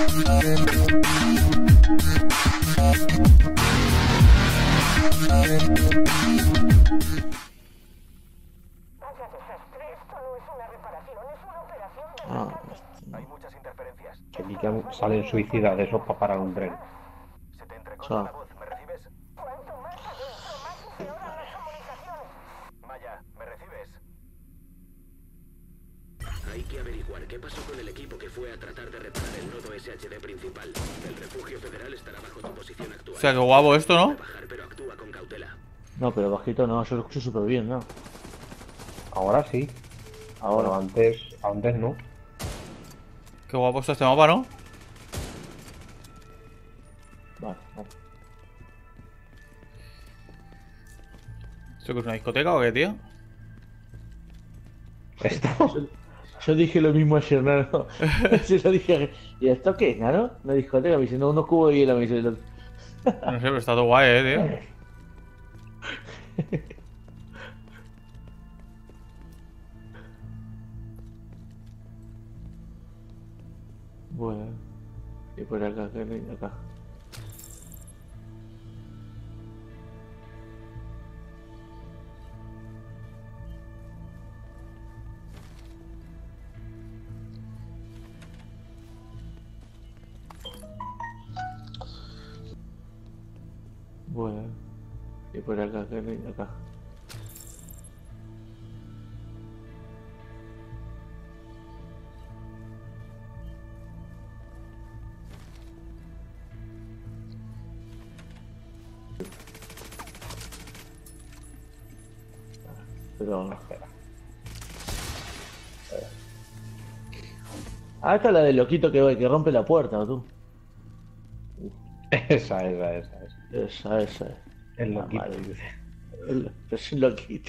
Ah, Hay muchas interferencias. Que aquí salen suicidas de esos para parar un tren. Se te entrecorta la voz. ¿Me recibes? Cuanto más adentro, más empeoran las comunicaciones. Maya, ¿me recibes? Hay que averiguar qué pasó con el equipo que fue a tratar de reparar el nodo SHD principal. El refugio federal estará bajo tu posición actual. O sea, qué guapo esto, ¿no? Bajar, pero actúa con cautela. no, pero bajito no, eso lo escucho súper bien, ¿no? Ahora sí. Ahora. Pero antes no. Qué guapo está este mapa, ¿no? Vale, vale. ¿Esto que es una discoteca o qué, tío? Esto. Yo dije lo mismo ayer, ¿no? Sí, yo dije, ¿y esto qué es, no? Una discoteca, me dice, no, unos cubos de hielo, me dice el otro. No sé, pero está todo guay, tío. Bueno, y por acá, acá. Bueno, y por acá, acá. Pero... Ah, esta es la del loquito que rompe la puerta, ¿no, tú? Esa. Esa es. El Ah, loquito, vale. dice. Es un loquito.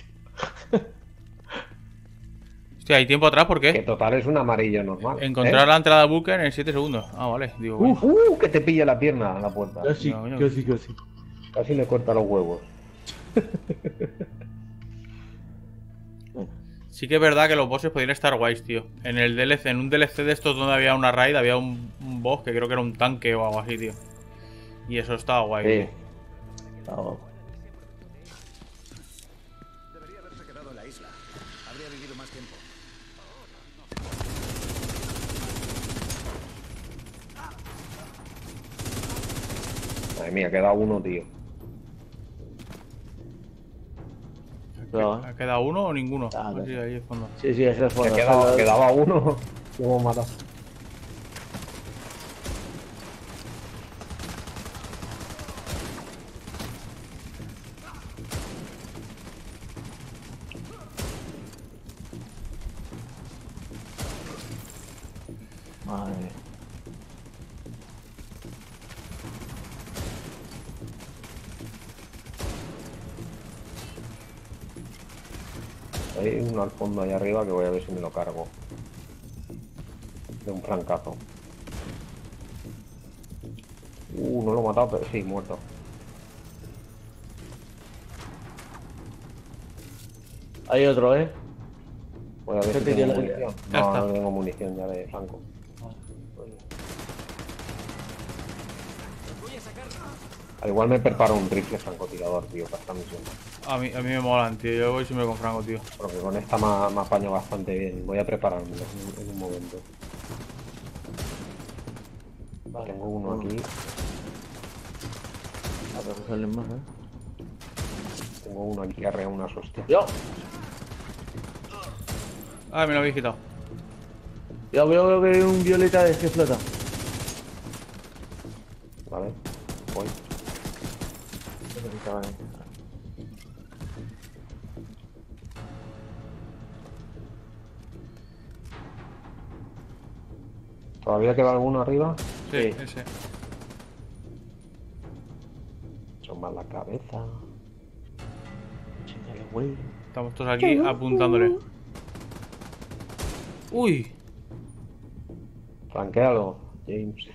Hostia, ¿hay tiempo atrás? ¿Por Que qué? total es un amarillo normal. Encontrar la entrada búnker en 7 segundos. Ah, vale. Digo, coño. Que te pilla la pierna a la puerta. Casi, No, coño. casi. Casi le corta los huevos. Sí que es verdad que los bosses podrían estar guays, tío. En el DLC, en un DLC de estos donde había una raid, había un boss que creo que era un tanque o algo así, tío. Y eso estaba guay, Sí. tío. Está guapo. Debería haberse quedado en la isla. Habría vivido más tiempo. Madre mía, queda uno, tío. Pero, ¿Ha quedado uno o ninguno? Ah, Sí, no. ahí es fondo. sí, ese es el Que fondo. quedaba uno. Lo hemos matado. Madre mía. Hay uno al fondo ahí arriba que voy a ver si me lo cargo. De un francazo. No lo he matado, pero sí, muerto. Hay otro, ¿eh? Voy a ver ¿Qué si te tengo dio la- munición. Ya No, está. no tengo munición ya de franco. Al igual me preparo un rifle francotirador, tío, para esta misión. A mí me molan, tío. Yo voy siempre con Franco, tío. Porque con esta me apaño bastante bien. Voy a preparármelo en un momento. Vale, Tengo uno aquí. A ver, que salen más, ¿eh? Tengo uno aquí que arrea unas hostias. ¡Yo! Ah, me lo habéis quitado. Ya veo que hay un violeta de que flota. Vale, voy. ¿Todavía queda alguno arriba? Sí, Sí. ese. Son más la cabeza. Chéngale, güey. Estamos todos aquí apuntándole. Uy. Franquealo, James.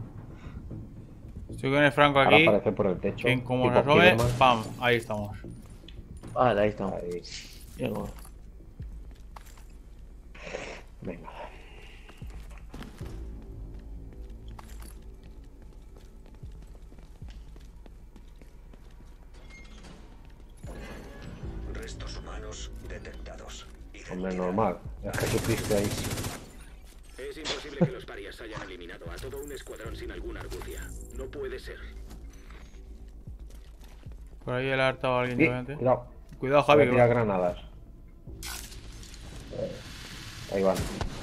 Estoy con el Franco Ahora aquí. aparece por el techo. Que como tipo se asome, Spiderman. ¡pam! Ahí estamos. Vale, ahí estamos. Ahí. Bien, bueno. Venga. disparos detectados. Hombre, normal. Es Jesucristo ahí. Es imposible que los parias hayan eliminado a todo un escuadrón sin alguna argucia. No puede ser. Por ahí le ha hartado a alguien, Sí, obviamente. cuidado. Cuidado, Voy Javi. a que tirar va. granadas. Ahí van.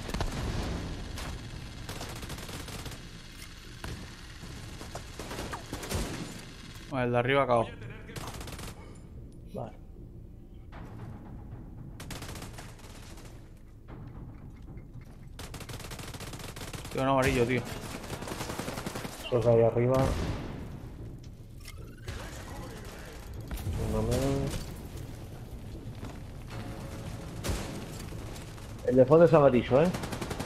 Vale, el de arriba acabó. Vale. Tío, un amarillo, tío. Esos ahí arriba. Uno menos. El de fondo es amarillo, ¿eh?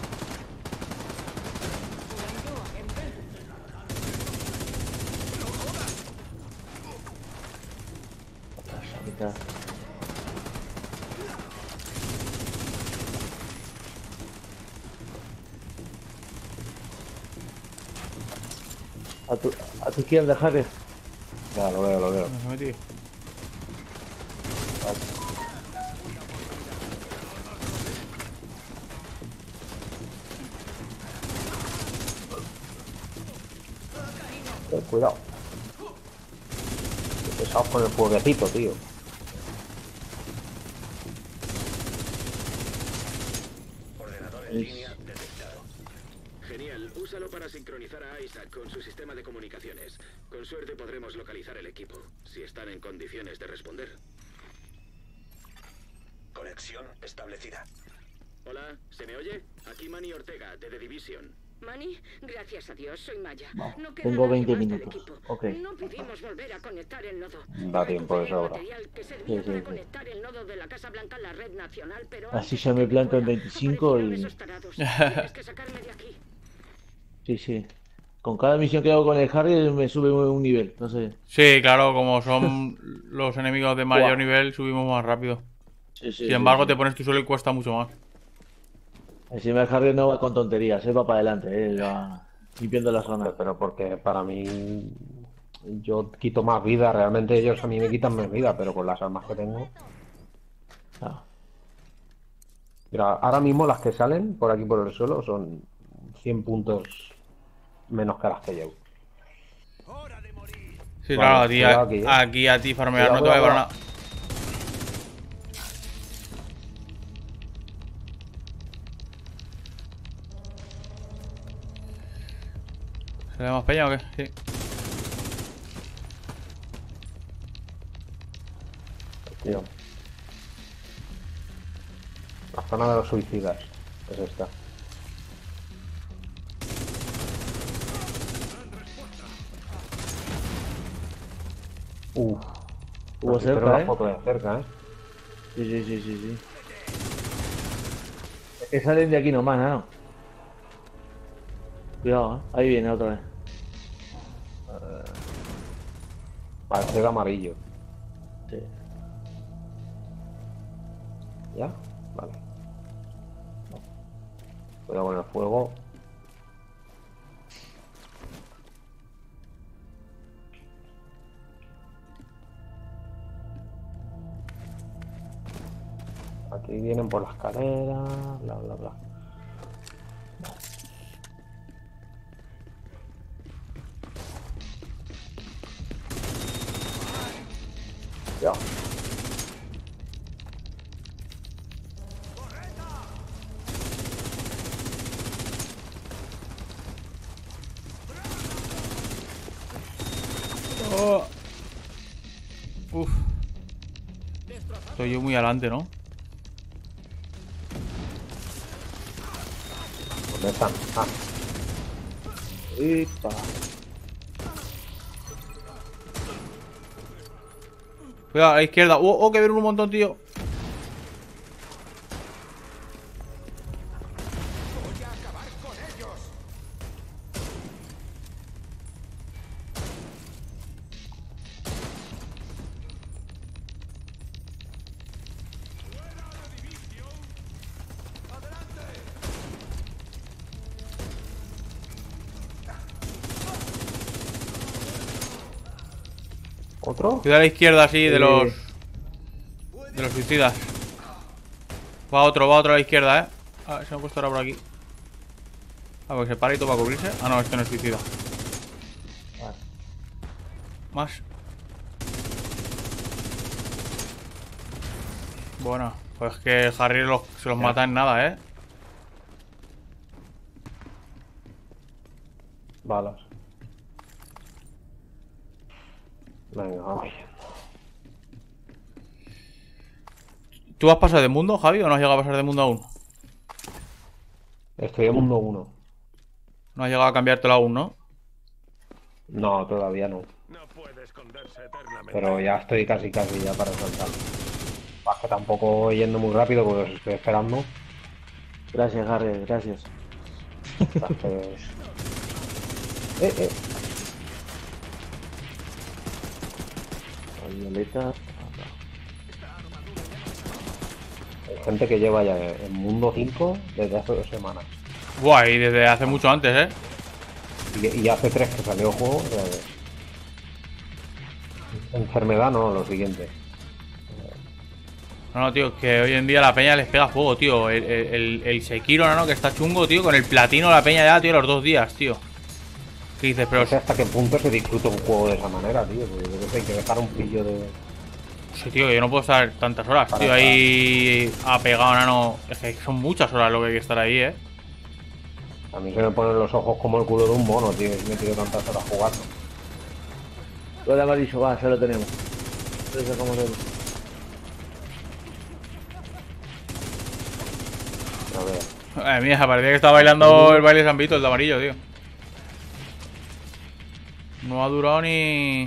Esa mitad. A tu izquierda, Jaque. Ya, lo veo, lo veo. No se metió. Cuidado. Qué pesados con el fueguecito, tío. Ordenador en línea detectado. Genial, úsalo para sincronizar a Isaac con su sistema de comunicaciones. Con suerte podremos localizar el equipo, si están en condiciones de responder. Conexión establecida. Hola, ¿se me oye? Aquí Manny Ortega, de The Division. Manny, gracias a Dios, soy Maya. No queda Tengo nadie 20 más del minutos. equipo. Ok. No pudimos volver a conectar el nodo. Da tiempo de Recuperé el sobra. material que servía Sí, sí, para sí. conectar el nodo de la Casa Blanca a la red nacional, pero Así antes ya de me que planto en fuera, 25 aparecieron y- esos tarados. Tienes que sacarme de aquí. Sí, sí. Con cada misión que hago con el Harry me sube un nivel. No sé. Sí, claro, como son los enemigos de mayor Buah. nivel, subimos más rápido. Sí, sí, Sin embargo, sí, te sí. pones tú solo y cuesta mucho más. Encima el Harry no va con tonterías, va para adelante, va limpiando la zona. Pero porque para mí yo quito más vida, realmente ellos a mí me quitan más vida, pero con las armas que tengo. Ah, Mira, ahora mismo las que salen por aquí por el suelo son 100 puntos menos que las que llevo. Sí, Vale, claro, a ti, cuidado aquí, aquí a ti farmear Cuidado, no te va a cuidado, llevar nada. ¿Se le más peña o qué? Sí. Tío. La zona de los suicidas es esta. Hubo Aquí cerca, tengo la ¿eh? foto de cerca, ¿eh? Sí, sí, sí, sí, sí. Es que salen de aquí nomás, ¿no? Cuidado, ¿eh? Ahí viene otra vez. Parece de amarillo. Sí. ¿Ya? Vale. Cuidado con el fuego. Aquí vienen por la escalera, bla, bla, bla. Ya. Oh. Uf. Estoy yo muy adelante, ¿no? ¿Dónde están? Ah, Epa. Cuidado, a la izquierda. Oh, que vienen un montón, tío. ¿otro? Cuidado a la izquierda, sí, de Sí. los... De los suicidas. Va otro a la izquierda, A ver, se me ha puesto ahora por aquí. A ver, se para y todo para cubrirse. Ah, no, este no es suicida. Vale. Más. Bueno, pues que Harry se los mata en nada, Balas. Venga, vamos. ¿Tú has pasado de mundo, Javi, o no has llegado a pasar de mundo aún? Estoy en mundo 1. No has llegado a cambiártelo aún, ¿no? No, todavía no. No puede esconderse eternamente. Pero ya estoy casi ya para saltar. Es que tampoco voy yendo muy rápido porque os estoy esperando. Gracias, Harry, gracias. Entonces... La violeta. Hay gente que lleva ya en mundo 5 desde hace 2 semanas. Guay, desde hace mucho antes, Y hace 3 que salió el juego. O sea que... Enfermedad no, lo siguiente. No, tío, que hoy en día la peña les pega fuego, tío. El Sekiro, ¿no? Que está chungo, tío. Con el platino la peña ya, tío, los 2 días, tío. ¿Qué dices? Pero No sé hasta qué punto se disfruta un juego de esa manera, tío. Porque yo creo que hay que dejar un pillo de... sí, tío, yo no puedo estar tantas horas, tío, ahí apegado, nano. Es que son muchas horas lo que hay que estar ahí, A mí se me ponen los ojos como el culo de un mono, tío. Y me tiro tantas horas jugando. Lo de amarillo, va, ya lo tenemos. Lo sacamos de... A ver. Madre mía, parecía que estaba bailando el baile de San Vito, el de amarillo, tío. No ha durado ni...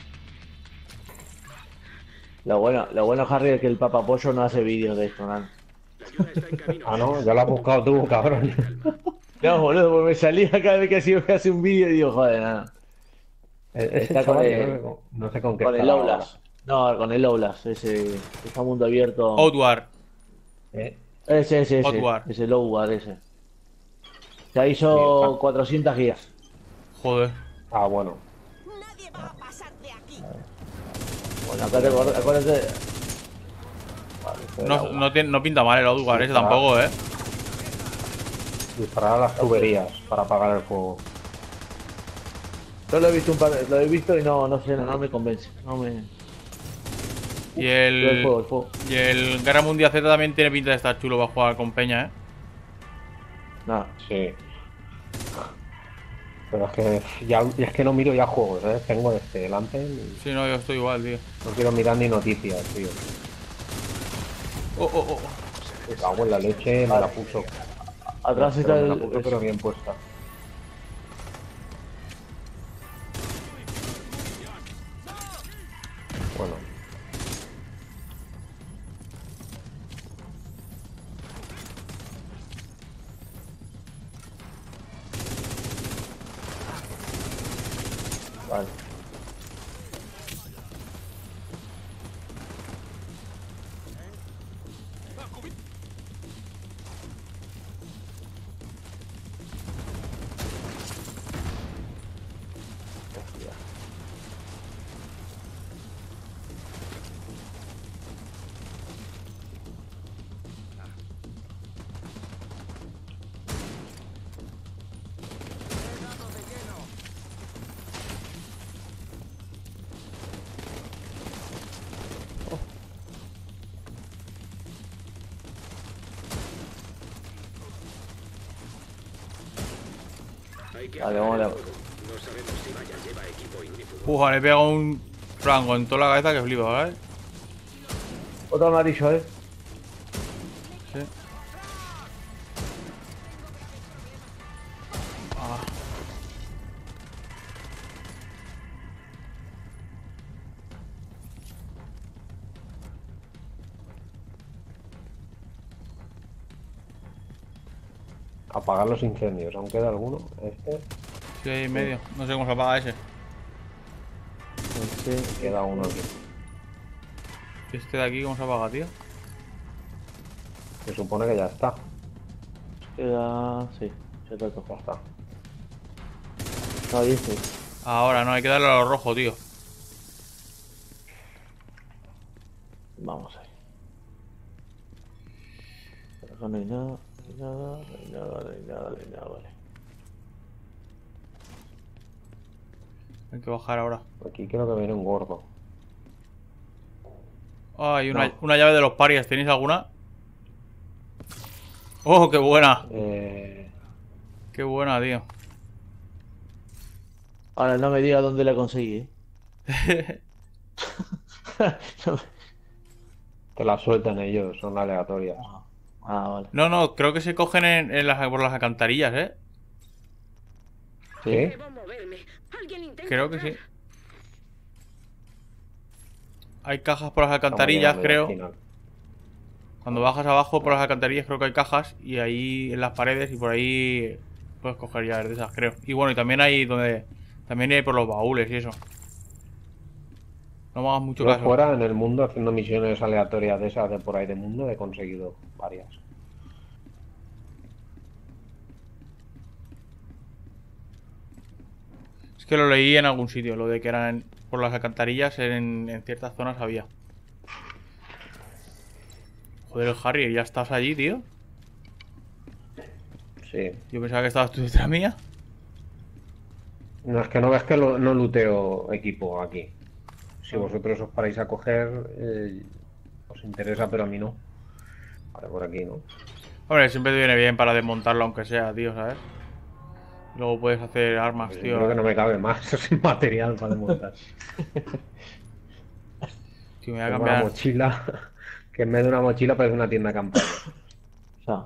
Lo bueno, Harry, es que el papapollo no hace vídeos de esto, nada. La ayuda está en camino. Ah, no, ya lo has buscado tú, cabrón. No, boludo, porque me salía cada vez que hace un vídeo y digo, joder, nada. Ese Está con chaval, el- no sé con qué Con el estará ahora. Outlast. No, con el Outlast, ese mundo abierto. Outward. Ese. Outward. Ese el Outward, ese. Ya hizo 400 guías. Joder. Ah, bueno. Nadie va a pasar de aquí. Bueno, acá te acuérdate. No pinta mal el Outward ese tampoco, Disparar a las tuberías para apagar el fuego. Yo lo he visto lo he visto y no sé, no me convence. No me. Y El fuego. Y el Guerra Mundial Z también tiene pinta de estar chulo para jugar con peña, Nada. Sí. Pero es que es que no miro ya juegos, Tengo este delante y Sí, no, yo estoy igual, tío. no quiero mirar ni noticias, tío. Oh. Me cago en la leche, me la puso. Atrás está Me la el. puso, pero bien puesta. Bueno. Vale. Hay que Vale, apagar vamos el fuego. No sabemos si Vaya lleva equipo ignífugo. Puja, le pega un franco en toda la cabeza que flipa, ¿vale? Otro amarillo, Sí. Ah. Apagar los incendios. ¿Aún queda alguno? Este. Sí, ahí en medio. No sé cómo se apaga ese. Queda uno aquí. Este de aquí, ¿cómo se apaga, tío? Se supone que ya está. Queda. Sí, ya está todo. Ya está. No, ahí este. Ahora, no, hay que darle a lo rojo, tío. Vamos ahí. Acá no hay nada, no hay nada, no hay nada, no hay nada, no hay nada, vale. Hay que bajar ahora. Aquí creo que viene un gordo. Ah, hay No. una llave de los parias. ¿Tenéis alguna? ¡Oh, qué buena! Qué buena, tío. Ahora no me diga dónde la conseguí, ¿eh? No me- Te la sueltan ellos, son aleatorias. Ah, vale. No, no, creo que se cogen por las alcantarillas, ¿eh? ¿Sí? Debo moverme. Alguien intenta Creo que entrar. sí. Hay cajas por las Estamos alcantarillas, llegando ya al creo. final. Cuando bajas abajo por las alcantarillas creo que hay cajas. Y ahí en las paredes y por ahí puedes coger llaves de esas, creo. Y bueno, y también hay donde... También hay por los baúles y eso. No me hagas mucho Yo caso. fuera en el mundo haciendo misiones aleatorias de esas de por ahí de mundo he conseguido varias. Es que lo leí en algún sitio, lo de que eran por las alcantarillas en ciertas zonas había. Joder, Harry, ¿ya estás allí, tío? Sí. Yo pensaba que estabas tú detrás mía. No, es que no ves que no luteo equipo aquí. Si vosotros os paráis a coger, os interesa, pero a mí no. Vale, por aquí, ¿no? Hombre, siempre te viene bien para desmontarlo aunque sea, tío, ¿sabes? Luego puedes hacer armas, Pues yo tío. creo que no me cabe más sin material para desmontar. Tío, me voy a Tengo una cambiar. mochila, que en vez de una mochila parece una tienda de campaña. O sea,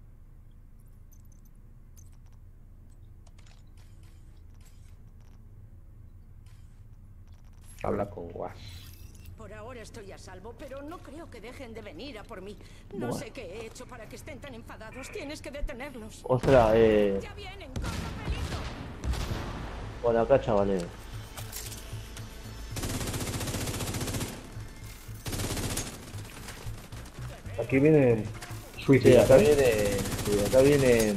Habla con Guas. Por ahora estoy a salvo, pero no creo que dejen de venir a por mí. No sé qué he hecho para que estén tan enfadados. Tienes que detenerlos. ostras, ¡Ya vienen! ¡Corre, pelito! por acá, chavales. Aquí vienen Sí, suicidas, acá ¿eh? viene. Sí, acá viene.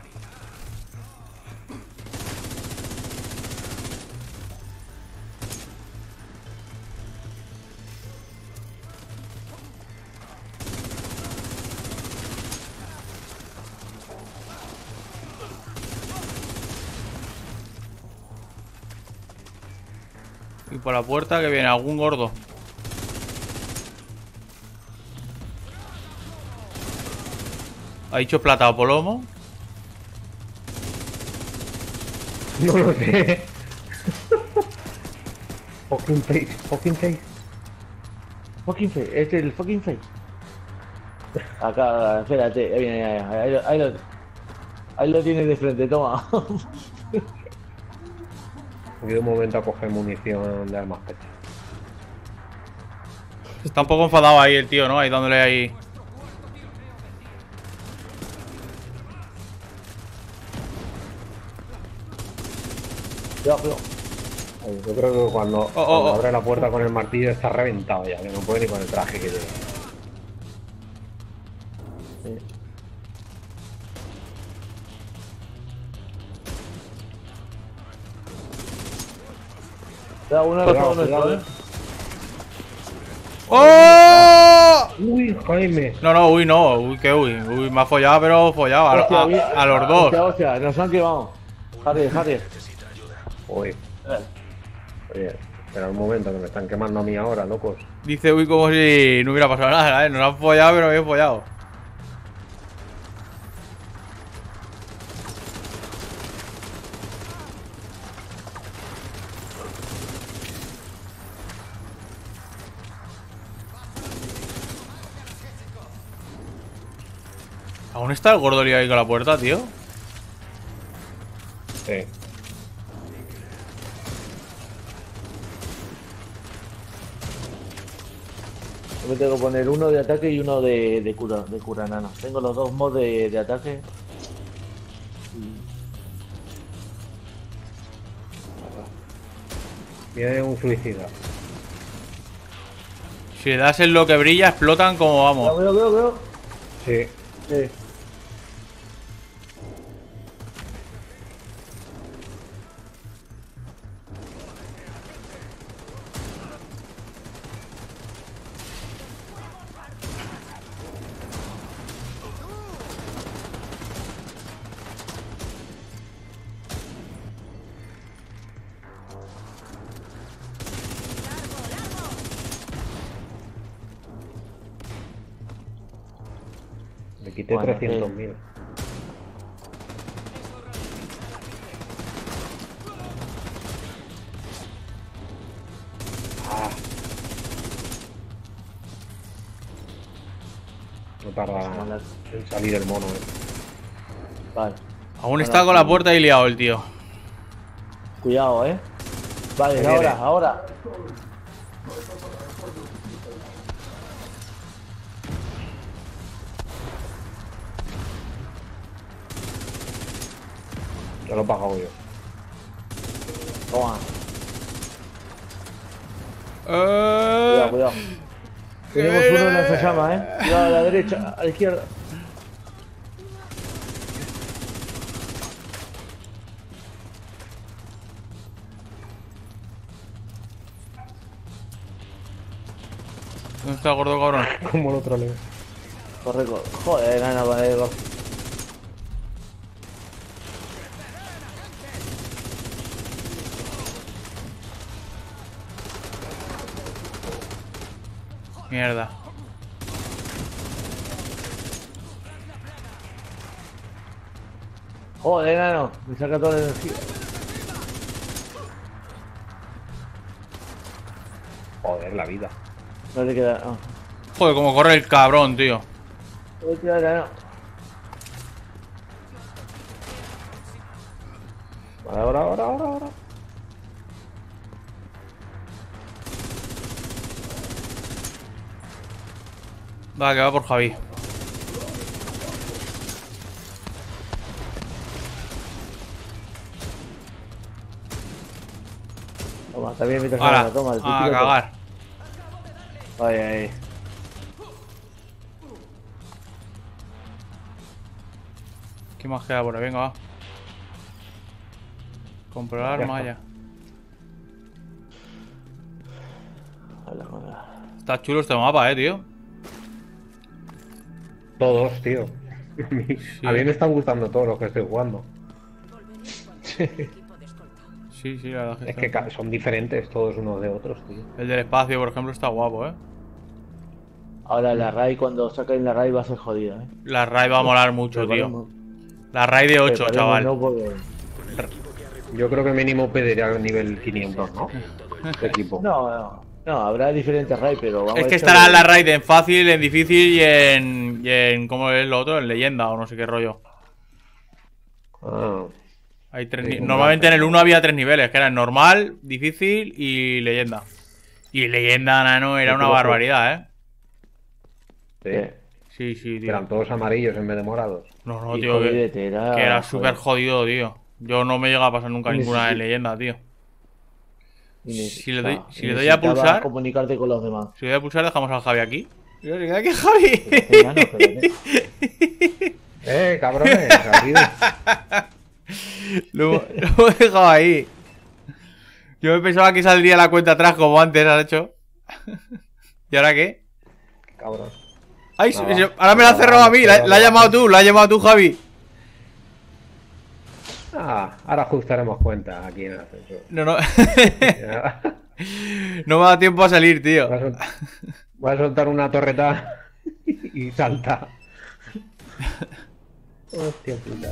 Y por la puerta que viene algún gordo. Ha dicho plata o plomo. No lo sé. Fucking face, fucking face. Fucking face, este es el fucking face. Acá, espérate, ahí viene, ahí lo tienes de frente, toma. He ido un momento a coger munición de armas pecho. Está un poco enfadado ahí el tío, ¿no? Ahí dándole ahí. Cuidado, cuidado. Yo creo que cuando oh. abre la puerta con el martillo está reventado ya, que no puede ni con el traje que lleva. Sí. Cuidado, uno de los Cuidado, nuestros, cuidado. ¡Oh! Uy, Jaime. No, uy, no. Uy, qué uy. Uy, me ha follado, pero follado. Hostia, bien. A los dos. Hostia, nos han quemado. Harry. Uy. Oye, espera un momento, que me están quemando a mí ahora, locos. Dice uy como si no hubiera pasado nada, ¿eh? Nos han follado, pero bien follado. ¿Aún está el gordo lío ahí con la puerta, tío? Sí. Yo me tengo que poner uno de ataque y uno de cura nano. Tengo los dos mods de ataque. Viene un suicida. Si le das en lo que brilla, explotan como vamos. Cuidado. Sí. Sí. quité Bueno, 300.000. Ah. No tarda en salir el mono, Vale. Aún está con la sí. puerta ahí liado el tío. Cuidado, Vale, Ahí ahora, viene. ahora. Ya lo he pagado yo. Toma. Cuidado, cuidado. Tenemos uno en lanzallamas, Cuidado a la derecha, a la izquierda. ¿Dónde está el gordo cabrón? Como el otro leo. Corre, corre. Joder, nada, vale, Mierda. Joder, nano. Me saca toda la energía. Joder, la vida. No le queda. No. Joder, como corre el cabrón, tío. No le queda nada. Vale, ahora. Va, que va por Javi. Toma, también mientras Ahora, nada, toma. a tiro todo. cagar. Ay. ¿Qué más queda por ahí? Venga, va. Comprar Ya arma está. ya. Hola, hola. Está chulo este mapa, tío. Todos, tío. A mí me están gustando todos los que estoy jugando. Equipo de escolta. Sí, la verdad Es está- que son diferentes todos unos de otros, tío. El del espacio, por ejemplo, está guapo, Ahora la RAI, cuando saquen la RAI va a ser jodida, La raid va a molar mucho, tío. Preparemos- La raid de 8, preparemos, chaval. no, porque- Yo creo que mínimo pediría el nivel 500, ¿no? Este equipo. No, habrá diferentes RAI, pero vamos Es a que echarle- estará la raid en fácil, en difícil y en ¿cómo es lo otro? En leyenda o no sé qué rollo. Ah, Hay tres Sí, ni- como Normalmente en antes, el 1 había 3 niveles, que eran normal, difícil y leyenda. Y leyenda, nano, era Sí, una tú lo barbaridad, sí. Sí, tío. Eran todos amarillos en vez de morados. No, no, Y tío, que jodidete, era joder. súper jodido, tío. Yo no me llega a pasar nunca Y ninguna en necesi- leyenda, tío. Y Si le doy- si y le doy a necesitaba pulsar- comunicarte con los demás. Si voy a pulsar, dejamos al Javi aquí. Mira, se queda aquí Javi. Venga, no, espérate. Cabrones, arriba. Lo hemos dejado ahí. Yo me pensaba que saldría la cuenta atrás como antes has hecho. ¿Y ahora qué? Cabrón. Ay, No, ahora me la has cerrado a mí. La has llamado tú, Javi. Ahora ajustaremos cuenta aquí en el ascensor. No, no. Ya. No me da tiempo a salir, tío. Voy a soltar una torreta y salta. Hostia puta.